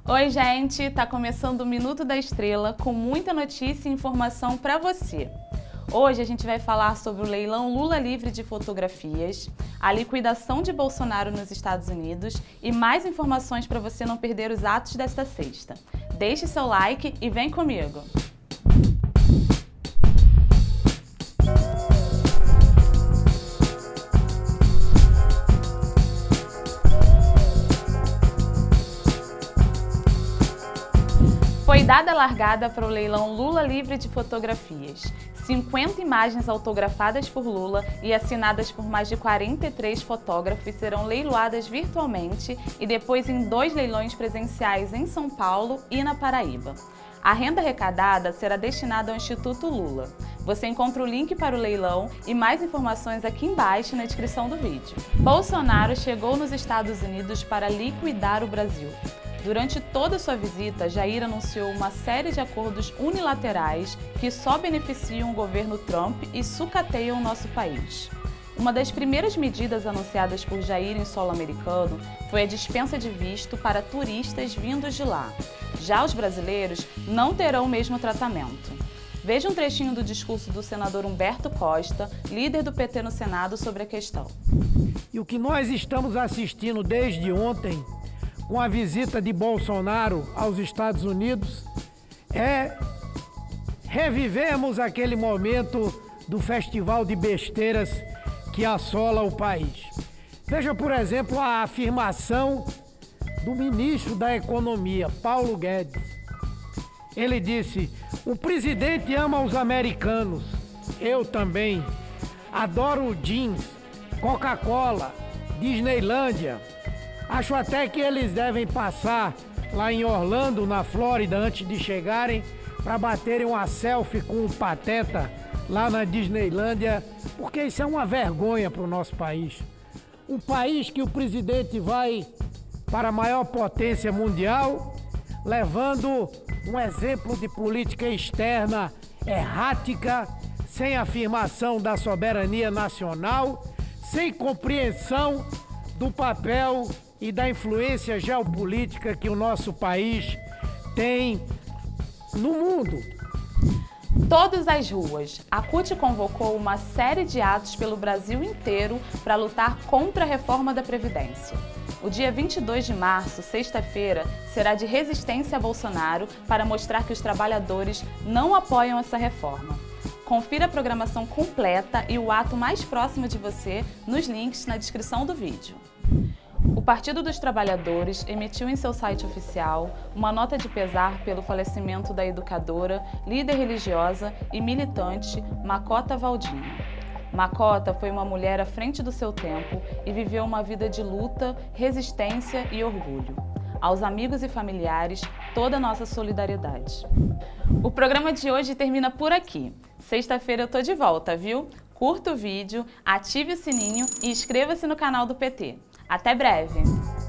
Oi, gente! Tá começando o Minuto da Estrela com muita notícia e informação para você. Hoje a gente vai falar sobre o leilão Lula livre de fotografias, a liquidação de Bolsonaro nos Estados Unidos e mais informações para você não perder os atos desta sexta. Deixe seu like e vem comigo! Foi dada a largada para o leilão Lula livre de fotografias. 50 imagens autografadas por Lula e assinadas por mais de 43 fotógrafos serão leiloadas virtualmente e depois em 2 leilões presenciais em São Paulo e na Paraíba. A renda arrecadada será destinada ao Instituto Lula. Você encontra o link para o leilão e mais informações aqui embaixo na descrição do vídeo. Bolsonaro chegou nos Estados Unidos para liquidar o Brasil. Durante toda sua visita, Jair anunciou uma série de acordos unilaterais que só beneficiam o governo Trump e sucateiam o nosso país. Uma das primeiras medidas anunciadas por Jair em solo americano foi a dispensa de visto para turistas vindos de lá. Já os brasileiros não terão o mesmo tratamento. Veja um trechinho do discurso do senador Humberto Costa, líder do PT no Senado, sobre a questão. E o que nós estamos assistindo desde ontem, com a visita de Bolsonaro aos Estados Unidos, é revivermos aquele momento do festival de besteiras que assola o país. Veja, por exemplo, a afirmação do ministro da Economia, Paulo Guedes. Ele disse: o presidente ama os americanos, eu também. Adoro jeans, Coca-Cola, Disneylândia. Acho até que eles devem passar lá em Orlando, na Flórida, antes de chegarem, para baterem uma selfie com o Pateta lá na Disneylândia, porque isso é uma vergonha para o nosso país. Um país que o presidente vai para a maior potência mundial, levando um exemplo de política externa errática, sem afirmação da soberania nacional, sem compreensão do papel e da influência geopolítica que o nosso país tem no mundo. Todas as ruas. A CUT convocou uma série de atos pelo Brasil inteiro para lutar contra a reforma da Previdência. O dia 22 de março, sexta-feira, será de resistência a Bolsonaro para mostrar que os trabalhadores não apoiam essa reforma. Confira a programação completa e o ato mais próximo de você nos links na descrição do vídeo. O Partido dos Trabalhadores emitiu em seu site oficial uma nota de pesar pelo falecimento da educadora, líder religiosa e militante Macota Waldina. Macota foi uma mulher à frente do seu tempo e viveu uma vida de luta, resistência e orgulho. Aos amigos e familiares, toda a nossa solidariedade. O programa de hoje termina por aqui. Sexta-feira eu tô de volta, viu? Curta o vídeo, ative o sininho e inscreva-se no canal do PT. Até breve!